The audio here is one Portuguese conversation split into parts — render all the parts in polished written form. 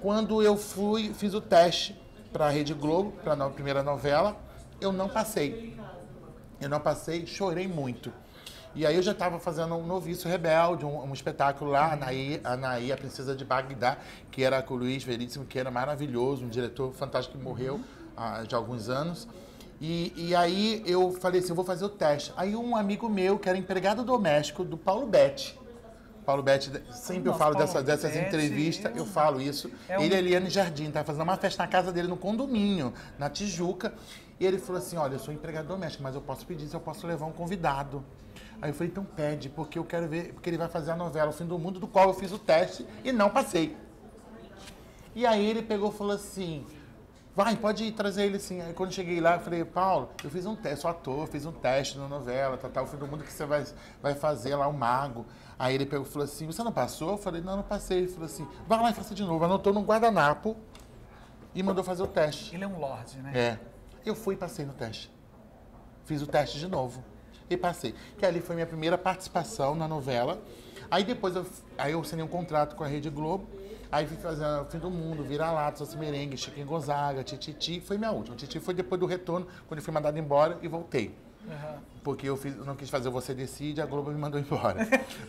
quando eu fiz o teste para a Rede Globo, para a primeira novela, eu não passei. Eu não passei, chorei muito. E aí eu já estava fazendo um Noviço Rebelde, um espetáculo lá, Anaí, a Princesa de Bagdá, que era com o Luiz Veríssimo, que era maravilhoso, um diretor fantástico que morreu há de alguns anos. E aí eu falei assim, eu vou fazer o teste. Aí um amigo meu, que era empregado doméstico do Paulo Betti, sempre eu falo dessas entrevistas, eu falo isso. Ele e Eliane Jardim, tá fazendo uma festa na casa dele, no condomínio, na Tijuca. E ele falou assim, olha, eu sou empregado doméstico, mas eu posso pedir se eu posso levar um convidado. Aí eu falei, então pede, porque eu quero ver, porque ele vai fazer a novela O Fim do Mundo, do qual eu fiz o teste e não passei. E aí ele pegou e falou assim, vai, pode trazer ele assim. Aí quando eu cheguei lá, eu falei, Paulo, eu fiz um teste, sou ator, eu fiz um teste na novela, O Fim do Mundo que você vai fazer lá, o Mago. Aí ele pegou e falou assim, você não passou? Eu falei, não passei. Ele falou assim, vai lá e faça de novo. Anotou num guardanapo e mandou fazer o teste. Ele é um lorde, né? É. Eu fui e passei no teste. Fiz o teste de novo e passei. Que ali foi minha primeira participação na novela. Aí depois eu assinei um contrato com a Rede Globo. Aí fui fazer O Fim do Mundo, Vira-Lata, Saci Merengue, Chiquinho Gonzaga, Tititi. Foi minha última. Tititi foi depois do retorno, quando eu fui mandado embora e voltei. Uhum. Porque eu não quis fazer o Você Decide, a Globo me mandou embora.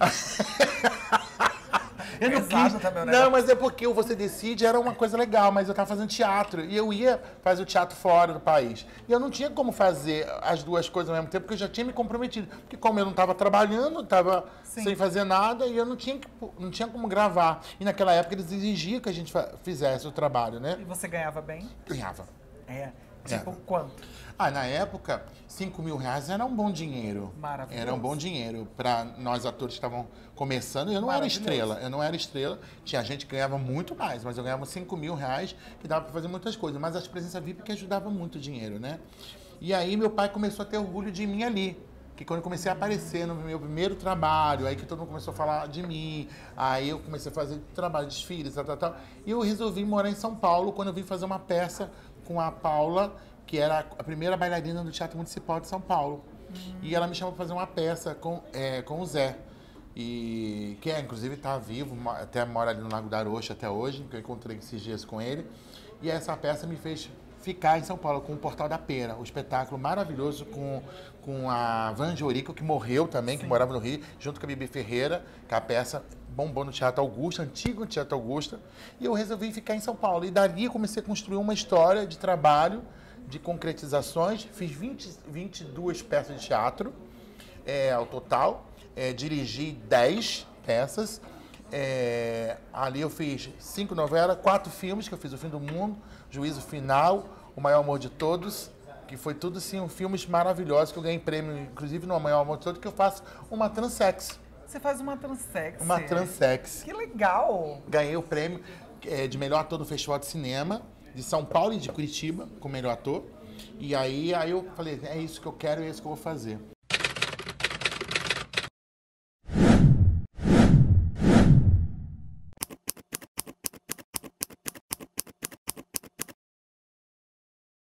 Eu não quis. Também, né? Não, mas é porque o Você Decide era uma coisa legal, mas eu estava fazendo teatro e eu ia fazer o teatro fora do país. E eu não tinha como fazer as duas coisas ao mesmo tempo, porque eu já tinha me comprometido. Porque como eu não estava trabalhando, estava sem fazer nada e eu não tinha como gravar. E naquela época eles exigiam que a gente fizesse o trabalho, né? E você ganhava bem? Ganhava. É. Tipo, quanto? Na época, 5 mil reais era um bom dinheiro. Maravilhoso. Era um bom dinheiro para nós atores que estavam começando. Eu não era estrela. Tinha gente que ganhava muito mais, mas eu ganhava 5 mil reais, que dava para fazer muitas coisas. Mas as presenças VIP que ajudavam muito o dinheiro, né? E aí meu pai começou a ter orgulho de mim ali. Que quando eu comecei a aparecer no meu primeiro trabalho, aí que todo mundo começou a falar de mim, aí eu comecei a fazer trabalho, desfiles, tal. E eu resolvi morar em São Paulo quando eu vim fazer uma peça com a Paula, que era a primeira bailarina do Teatro Municipal de São Paulo. E ela me chamou para fazer uma peça com o Zé. E que inclusive está vivo, até mora ali no Lago da Arocha até hoje, que eu encontrei esses dias com ele. E essa peça me fez ficar em São Paulo com o Portal da Pera, o espetáculo maravilhoso com a Van Jorico, que morreu também, que morava no Rio, junto com a Bibi Ferreira, que a peça bombou no Teatro Augusta, antigo Teatro Augusta, e eu resolvi ficar em São Paulo. E dali eu comecei a construir uma história de trabalho, de concretizações, fiz 22 peças de teatro ao total, dirigi 10 peças, ali eu fiz 5 novelas, 4 filmes, que eu fiz O Fim do Mundo, Juízo Final, O Maior Amor de Todos, que foi tudo assim, filmes maravilhosos, que eu ganhei prêmio, inclusive no Maior Amor de Todos, que eu faço uma transex. Você faz uma transex? Uma transex. Que legal! Ganhei o prêmio de melhor ator do Festival de Cinema, de São Paulo e de Curitiba, como melhor ator. E aí eu falei, é isso que eu quero e é isso que eu vou fazer.